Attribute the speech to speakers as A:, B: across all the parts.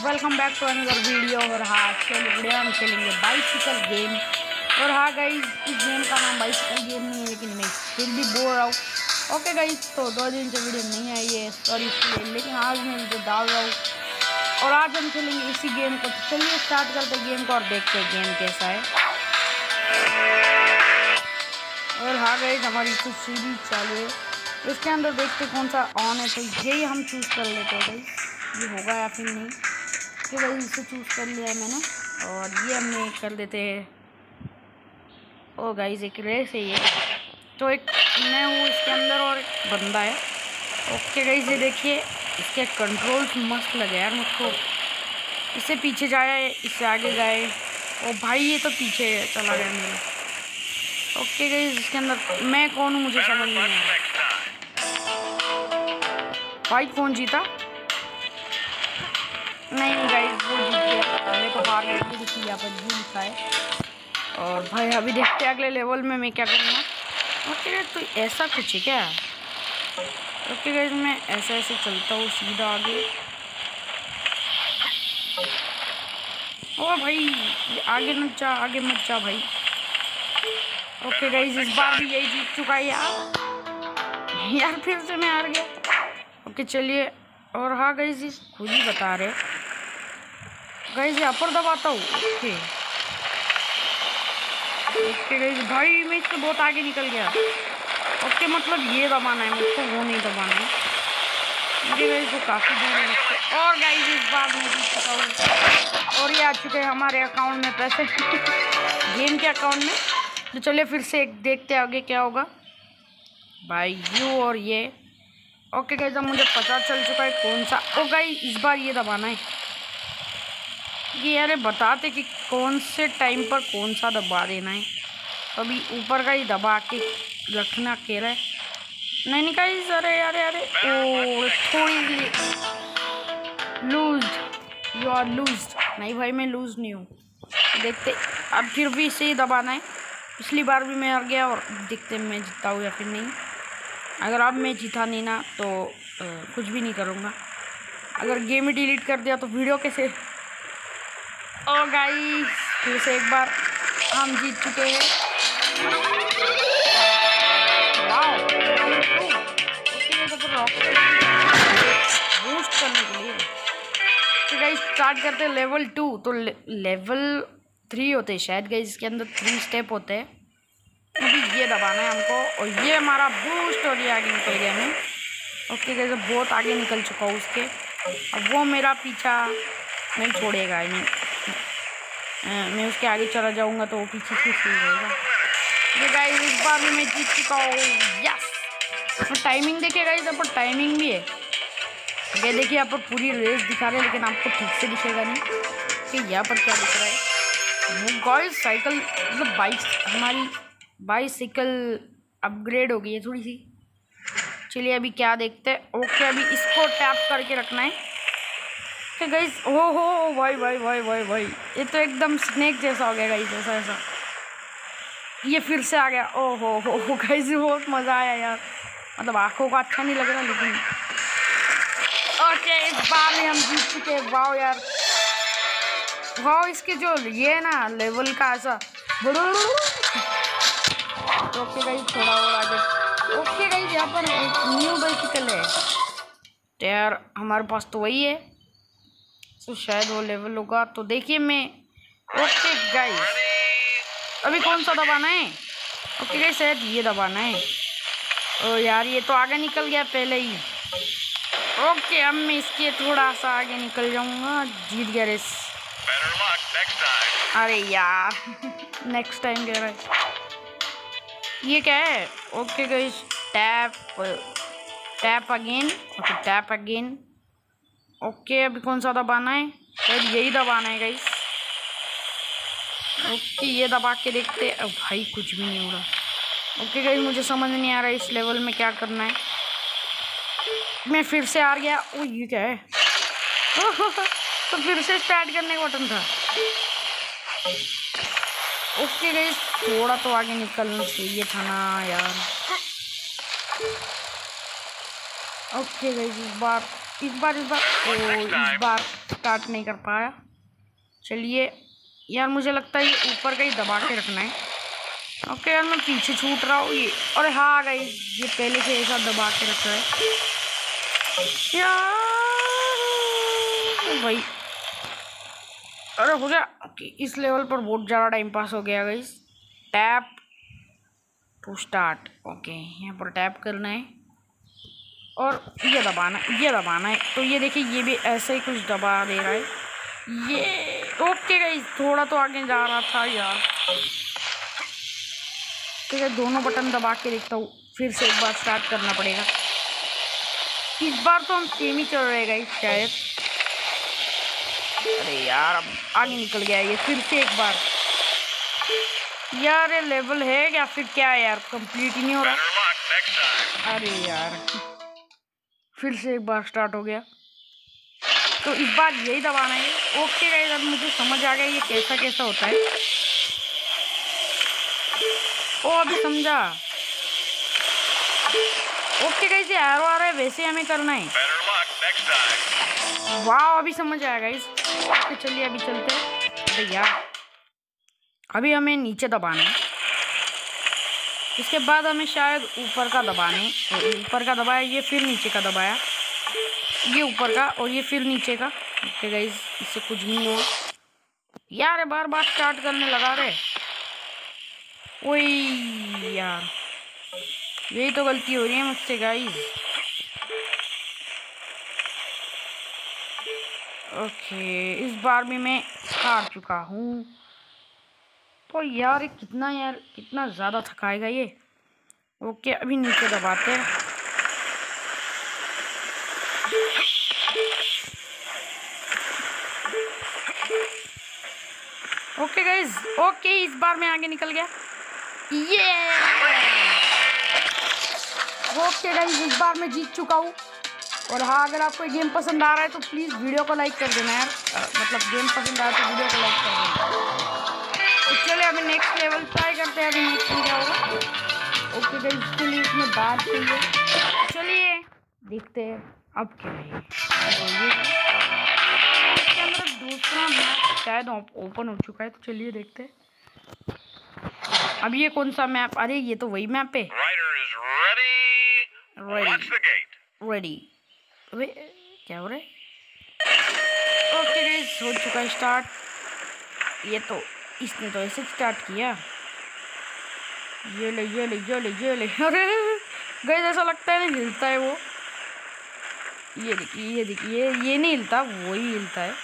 A: Welcome back to another video. और हाँ, video हम खेलेंगे बाइसिकल गेम। और हाँ गाइज, इस गेम का नाम बाइसिकल गेम नहीं है, लेकिन मैं फिर भी बोल रहा हूँ। ओके गाइज, तो 2 दिन से वीडियो नहीं आई है, सॉरी इसके लिए, लेकिन आज मैं वीडियो डाल रहा हूँ और आज हम खेलेंगे इसी गेम को। तो चलिए स्टार्ट करते गेम को और देखते हैं गेम कैसा है। और हाँ गाइज, हमारी कुछ सीरीज चालू है, इसके अंदर देखते कौन सा ऑन है, तो यही हम चूज़ कर लेते हैं गाइज। ये होगा या फिर नहीं, कि भाई इसे चूज़ कर लिया है मैंने, और ये हमने कर देते हैं। ओ गाइज, एक रेस है ये, तो एक मैं हूँ इसके अंदर और एक बंदा है। ओके गाइज, ये देखिए इसके कंट्रोल्स मस्त लगे यार मुझको। इससे पीछे जाए, इससे आगे जाए। ओ भाई, ये तो पीछे चला गया मेरा। ओके गाइज, इसके अंदर मैं कौन हूँ मुझे समझ नहीं आ रहा। भाई कौन जीता? नहीं गाइस, वो जीत गया, मैं तो हार गई थी, इसलिए यहाँ पर जी लिखा है। और भाई अभी देखते हैं अगले लेवल में मैं क्या करूँगा। ओके, तो ऐसा कुछ है क्या? ओके गाइस, मैं ऐसे चलता हूँ सीधा आगे। ओ भाई, आगे मत जा, आगे मत जा भाई। ओके गाइस, इस बार भी यही जीत चुका है यार फिर से मैं हार गया। ओके चलिए, और हाँ गाइस, खुद ही बता रहे गाइस, यहाँ पर दबाता हूँ। ओके गाइस, भाई मैं इससे बहुत आगे निकल गया। ओके, मतलब ये दबाना है मुझको, वो नहीं दबाना है मुझे गाइस, वो काफ़ी दूर है मुझसे। और गाइस, इस बार मैं जीत चुका हूँ और ये आ चुके हैं हमारे अकाउंट में पैसे गेम के अकाउंट में। तो चलिए फिर से देखते हैं आगे क्या होगा भाई। यू और ये ओके गाइस, अब मुझे पता चल चुका है कौन सा। ओ गाइस, इस बार ये दबाना है कि यार बताते कि कौन से टाइम पर कौन सा दबा देना है। अभी ऊपर का ही दबा के रखना कह रहा है। नहीं गाइस, अरे ओ थोड़ी लूज, यू आर लूज। नहीं भाई, मैं लूज नहीं हूँ। देखते, अब फिर भी इसे ही दबाना है। पिछली बार भी मैं हार गया, और देखते मैं जीता हूँ या फिर नहीं। अगर अब मैं जीता नहीं ना तो कुछ भी नहीं करूँगा। अगर गेम ही डिलीट कर दिया तो वीडियो कैसे। ओ गाइस, फिर से एक बार हम जीत चुके हैं। वाओ, बूस्ट करने के लिए। तो गाइस स्टार्ट करते हैं लेवल 2। तो लेवल 3 होते हैं शायद गाइस, इसके अंदर 3 स्टेप होते हैं। अभी ये दबाना है हमको, और ये हमारा बूस्ट, और ये आगे निकल गया मैं। ओके गाइस, बहुत आगे निकल चुका हूँ उसके। अब वो मेरा पीछा नहीं छोड़ेगा। मैं उसके आगे चला जाऊंगा तो वो पीछे से रहेगा। ये गाइस, इस बार भी मैं जीत चुका हूँ। यस, तो टाइमिंग देखिए गाइस, यहाँ पर टाइमिंग भी है। ये देखिए, यहाँ पर पूरी रेस दिखा रहे हैं, लेकिन आपको ठीक से दिखेगा नहीं कि यहाँ पर क्या दिख रहा है। वो गाइस साइकिल, मतलब बाइक, हमारी बाइसिकल अपग्रेड हो गई है थोड़ी सी। चलिए अभी क्या देखते हैं। ओके, अभी इसको टैप करके रखना है। तो गाइस, हो भाई, ये तो एकदम स्नेक जैसा हो गया गाइस, ऐसा ये फिर से आ गया। हो गाइस, बहुत मज़ा आया यार, मतलब आंखों को अच्छा नहीं लग रहा, लेकिन ओके, इस बार में हम जीत चुके हैं। वाओ यार, वाओ, इसके जो ये ना लेवल का ऐसा। ओके गाइस, थोड़ा और आगे। ओके गाइस, यहाँ पर एक न्यू बाइसिकल है, तो यार हमारे पास तो वही है, तो शायद वो लेवल होगा। तो देखिए मैं, ओके गाइस, अभी कौन सा दबाना है? ओके गाइस, शायद ये दबाना है। ओ यार, ये तो आगे निकल गया पहले ही। ओके, अब मैं इसके थोड़ा सा आगे निकल जाऊंगा। जीत गया रेस। अरे यार नेक्स्ट टाइम कह रहा है। ये क्या है? Okay guys, tap again. Okay, tap again. Okay, अभी कौन सा दबाना है? शायद यही दबाना है गाइस। ओके, ये दबा के देखते। अब भाई कुछ भी नहीं हो रहा। ओके गाइस, मुझे समझ नहीं आ रहा है इस लेवल में क्या करना है। मैं फिर से हार गया। ओ ये क्या है? तो फिर से स्टार्ट करने का बटन था। ओके गाइस, थोड़ा तो आगे निकलना चाहिए था ना यार। ओके गाइस, इस बार इस बार स्टार्ट नहीं कर पाया। चलिए यार, मुझे लगता है ये ऊपर का ही दबा के रखना है। ओके यार, मैं पीछे छूट रहा हूँ ये। अरे हाँ गाइस, ये पहले से ऐसा दबा के रखा है यार भाई। अरे हो गया। इस लेवल पर बहुत ज़्यादा टाइम पास हो गया guys. Tap to start. Okay, यहाँ पर टैप करना है और ये दबाना है। तो ये देखिए, ये भी ऐसे ही कुछ दबा दे रहा है ये। ओके गाइस, थोड़ा तो आगे जा रहा था यार। ठीक है, दोनों बटन दबा के देखता हूँ, फिर से एक बार स्टार्ट करना पड़ेगा। इस बार तो हम सेम ही चल रहे गाइस शायद। अरे यार, अब आगे निकल गया ये। फिर से एक बार यार, ये लेवल है या फिर क्या है यार, कंप्लीट ही नहीं हो रहा। अरे यार, फिर से एक बार स्टार्ट हो गया। तो इस बार यही दबाना है। ओके गाइस, अब मुझे समझ आ गया ये कैसा होता है। ओ अभी समझा। ओके गाइस, ये एरो आ रहा है, वैसे हमें करना है। वाह, अभी समझ आया गाइस। ओके चलिए, अभी चलते हैं भैया। अभी हमें नीचे दबाना है, इसके बाद हमें शायद ऊपर का दबाने। ऊपर का दबाया ये, फिर नीचे का दबाया ये, ऊपर का और ये फिर नीचे का। ओके गाइस, इससे कुछ नहीं हुआ यार, बार बार स्टार्ट करने लगा रहे। ओए यार, यही तो गलती हो रही है मुझसे गाइस। ओके, इस बार भी मैं हार चुका हूँ। तो यार कितना ज़्यादा थकाएगा ये। ओके, अभी नीचे दबाते हैं। ओके गाइस, ओके इस बार मैं आगे निकल गया ये। ओके गाइस, इस बार मैं जीत चुका हूँ। और हाँ, अगर आपको गेम पसंद आ रहा है तो प्लीज़ वीडियो को लाइक कर देना यार। मतलब गेम पसंद आया तो वीडियो को लाइक कर देना। तो चलिए अभी नेक्स्ट लेवल ट्राई करते हैं। अभी नेक्स्ट में क्या होगा। ओके गाइस, इसके लिए इसमें बात चाहिए। चलिए देखते हैं अब क्या है। मेरा दूसरा मैप शायद ओपन हो चुका है, तो चलिए देखते हैं। अब ये कौन सा मैप? अरे ये तो वही मैप है। रेडी। अबे क्या हो रहा है? ओके गाइस, हो चुका है स्टार्ट। ये तो इसने तो ऐसे स्टार्ट किया। ये ले। अरे गाइस, ऐसा लगता है नहीं हिलता है वो। ये देखिए ये नहीं हिलता, वो ही हिलता है।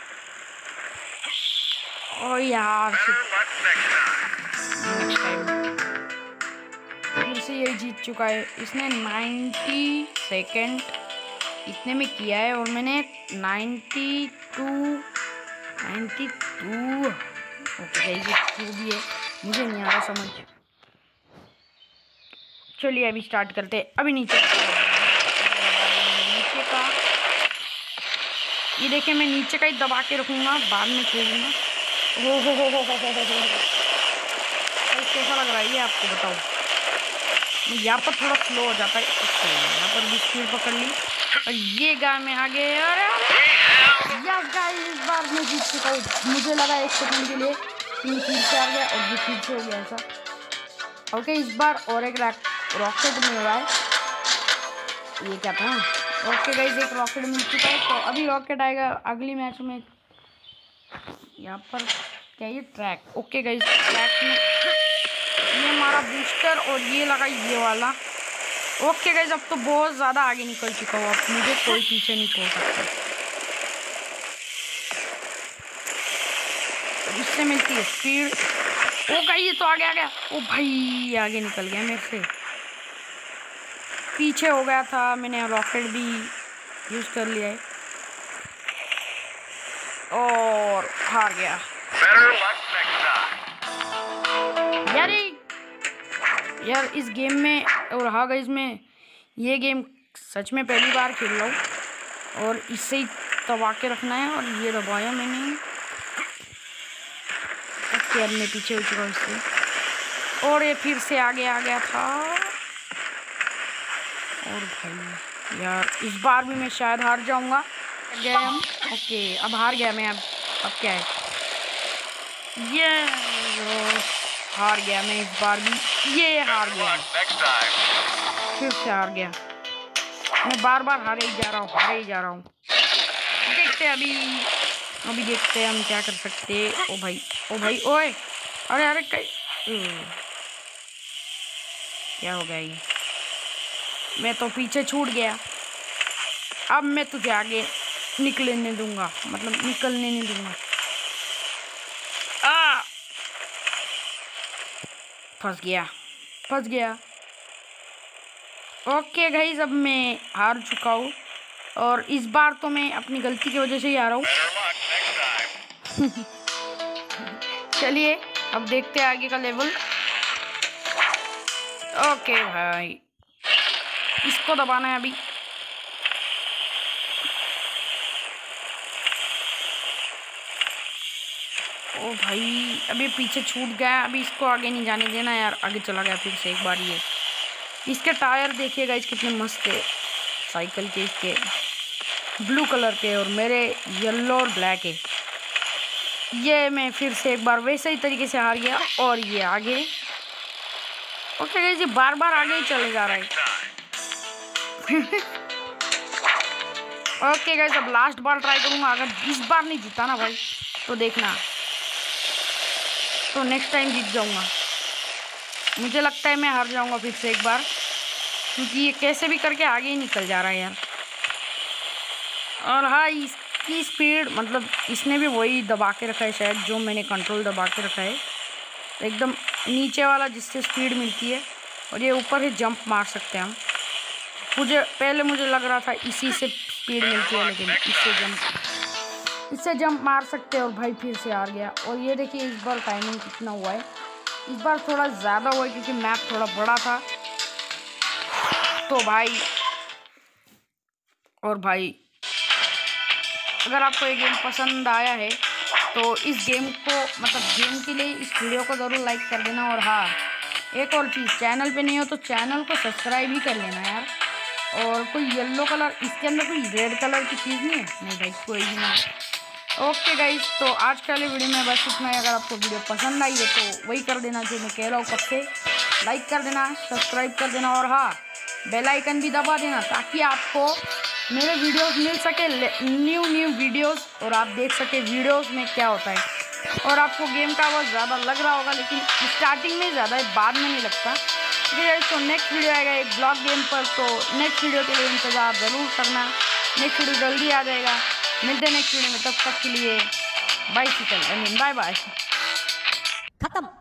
A: ओ यार, फिर से ये जीत चुका है। इसने 90 सेकेंड इतने में किया है और मैंने 92। ओके ये जो भी है मुझे नहीं आ रहा समझ। चलिए अभी स्टार्ट करते हैं। अभी नीचे का ये देखिए, मैं नीचे का ही दबा के रखूँगा, बाद में छोड़ूंगा। हो कैसा लग रहा है ये आपको बताओ। यहाँ पर थोड़ा स्लो हो जाता है। ओके, यहाँ पर भी स्पीड पकड़ ली और ये गाय में आगे। अरे यार गाइस, इस बार मैं जीत चुका हूँ। मुझे लगा एक सेकंड के लिए कि फिर से आ गया और ये फिर से हो गया ऐसा। ओके, इस बार और एक रॉकेट मिल रहा है। ये क्या था? ओके गाइस, एक रॉकेट मिल चुका है। तो अभी रॉकेट आएगा अगली मैच में। यहाँ पर क्या ये ट्रैक? ओके गाइस, ट्रैक में ये हमारा बूस्टर और ये लगा ये वाला। ओके गाइस, अब तो बहुत ज़्यादा आगे निकल चुका हूँ। अब मुझे कोई पीछे नहीं छोड़ सकता। इससे मिलती है स्पीड। ओ गाइस, ये तो आगे आ गया। ओ भाई, आगे निकल गया मेरे से। पीछे हो गया था, मैंने रॉकेट भी यूज़ कर लिया है और हार गया यार इस गेम में। और हाँ गाइस, मैं ये गेम सच में पहली बार खेल रहा हूँ और इससे ही दबा के रखना है। और ये दबाया मैंने। ओके, अब मैं पीछे हो चुका हूँ इससे और ये फिर से आगे आ गया था। और भाई यार इस बार भी मैं शायद हार जाऊंगा। गए हम। ओके अब हार गया मैं। अब क्या है, ये हार गया मैं इस बार भी। ये हार गया, फिर से हार गया मैं। बार बार हारे ही जा रहा हूँ, हारे ही जा रहा हूँ। देखते हैं अभी देखते हैं हम क्या कर सकते। ओ भाई ओए, अरे अरे क्या हो गया ये? मैं तो पीछे छूट गया। अब मैं तुझे आगे निकलने नहीं दूंगा, मतलब निकलने नहीं दूंगा। फंस गया। ओके गाइस, अब मैं हार चुका हूँ और इस बार तो मैं अपनी गलती की वजह से ही आ रहा हूँ। चलिए अब देखते हैं आगे का लेवल। ओके भाई, इसको दबाना है अभी। ओ भाई अभी पीछे छूट गया, अभी इसको आगे नहीं जाने देना यार। आगे चला गया फिर से एक बार। ये इसके टायर देखिएगा इस कितने मस्त है साइकिल के, इसके ब्लू कलर के और मेरे येलो और ब्लैक है। ये मैं फिर से एक बार वैसे ही तरीके से हार गया और ये आगे। ओके गाइस, ये बार बार आगे ही चले जा रहा है। ओके गाइस, अब लास्ट बार ट्राई करूंगा। अगर इस बार नहीं जीता ना भाई तो देखना, तो नेक्स्ट टाइम जीत जाऊंगा। मुझे लगता है मैं हार जाऊंगा फिर से एक बार, क्योंकि ये कैसे भी करके आगे ही निकल जा रहा है यार। और हाँ, इसकी स्पीड मतलब इसने भी वही दबा के रखा है शायद, जो मैंने कंट्रोल दबा के रखा है एकदम नीचे वाला, जिससे स्पीड मिलती है। और ये ऊपर ही जंप मार सकते हैं हम। मुझे लग रहा था इसी से स्पीड मिलती है, लेकिन इससे जंप मार सकते हैं। और भाई फिर से हार गया। और ये देखिए इस बार टाइमिंग कितना हुआ है, इस बार थोड़ा ज़्यादा हुआ है क्योंकि मैप थोड़ा बड़ा था। तो भाई अगर आपको ये गेम पसंद आया है तो इस गेम के लिए इस वीडियो को ज़रूर लाइक कर देना। और हाँ, एक और चीज़, चैनल पे नहीं हो तो चैनल को सब्सक्राइब भी कर लेना यार। और कोई येलो कलर, इसके अंदर कोई रेड कलर की चीज़ नहीं है? नहीं भाई, कोई भी नहीं। ओके गाइस, तो आज के लिए वीडियो में बस इतना ही। अगर आपको वीडियो पसंद आई है तो वही कर देना जो मैं कह रहा हूँ कब से, लाइक कर देना, सब्सक्राइब कर देना और हाँ, बेल आइकन भी दबा देना ताकि आपको मेरे वीडियोस मिल सके, न्यू वीडियोस, और आप देख सके वीडियोस में क्या होता है। और आपको गेम का आवाज़ ज़्यादा लग रहा होगा, लेकिन स्टार्टिंग में ज़्यादा है, बाद में नहीं लगता। ठीक है, तो नेक्स्ट वीडियो आएगा एक ब्लॉग गेम पर, तो नेक्स्ट वीडियो के लिए इंतज़ार ज़रूर करना। नेक्स्ट वीडियो जल्दी आ जाएगा। मिलते हैं नेक्स्ट वीडियो में, तब तक के लिए बाय बाय।
B: खत्म।